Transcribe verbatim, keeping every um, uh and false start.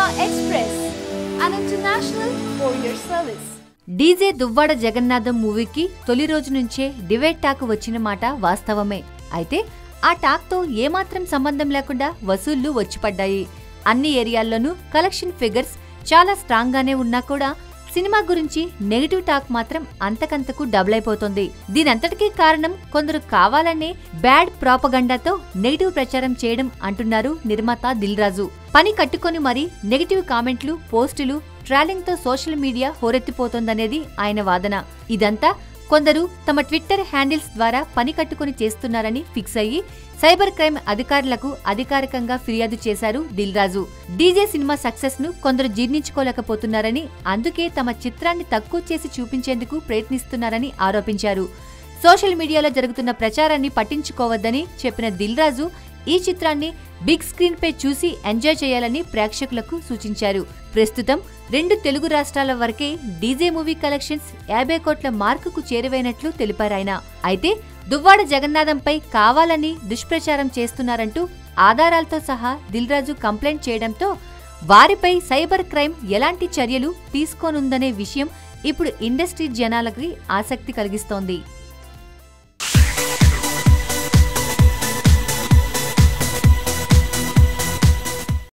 Express, an international courier service. DJ Duvvada Jagannadham మూవీకి తొలి రోజు నుంచే డివైడ్ టాక్ వచ్చిన మాట వాస్తవమే. అయితే ఆ టాక్ తో ఏమాత్రం సంబంధం లేకుండా వసూళ్లు వచ్చిపడ్డాయి. అన్ని ఏరియాల్లోనూ కలెక్షన్ ఫిగర్స్ చాలా స్ట్రాంగ్ గానే ఉన్నా కూడా సినిమా గురించి నెగిటివ్ టాక్ మాత్రం అంతకంతకు డబుల్ అయిపోతుంది. దీనంతటికీ కారణం కొందరు కావాలనే బ్యాడ్ ప్రాపగండాతో నెగిటివ్ ప్రచారం చేయడం అంటున్నారు నిర్మాత దిల్ రాజు. పని కట్టుకొని మరీ నెగిటివ్ కామెంట్లు, పోస్టులు, ట్రాలింగ్ తో సోషల్ మీడియా హోరెత్తిపోతోందనేది ఆయన వాదన. ఇదంతా కొందరు తమ ట్విట్టర్ హ్యాండిల్స్ ద్వారా పని కట్టుకుని చేస్తున్నారని ఫిక్స్ అయ్యి సైబర్ క్రైమ్ అధికారులకు అధికారికంగా ఫిర్యాదు చేశారు దిల్ రాజు. డీజే సినిమా సక్సెస్ ను కొందరు జీర్ణించుకోలేకపోతున్నారని, అందుకే తమ చిత్రాన్ని తక్కువ చేసి చూపించేందుకు ప్రయత్నిస్తున్నారని ఆరోపించారు. సోషల్ మీడియాలో జరుగుతున్న ప్రచారాన్ని పట్టించుకోవద్దని చెప్పిన దిల్ రాజు ఈ చిత్రాన్ని బిగ్ స్క్రీన్ పై చూసి ఎంజాయ్ చేయాలని ప్రేక్షకులకు సూచించారు. ప్రస్తుతం రెండు తెలుగు రాష్ట్రాల వరకే డీజే మూవీ కలెక్షన్స్ యాభై కోట్ల మార్కుకు చేరువైనట్లు తెలిపారాయన. అయితే దువ్వాడ జగన్నాథంపై కావాలని దుష్ప్రచారం చేస్తున్నారంటూ ఆధారాలతో సహా దిల్ రాజు కంప్లైంట్ చేయడంతో వారిపై సైబర్ క్రైమ్ ఎలాంటి చర్యలు తీసుకోనుందనే విషయం ఇప్పుడు ఇండస్ట్రీ జనాలకి ఆసక్తి కలిగిస్తోంది.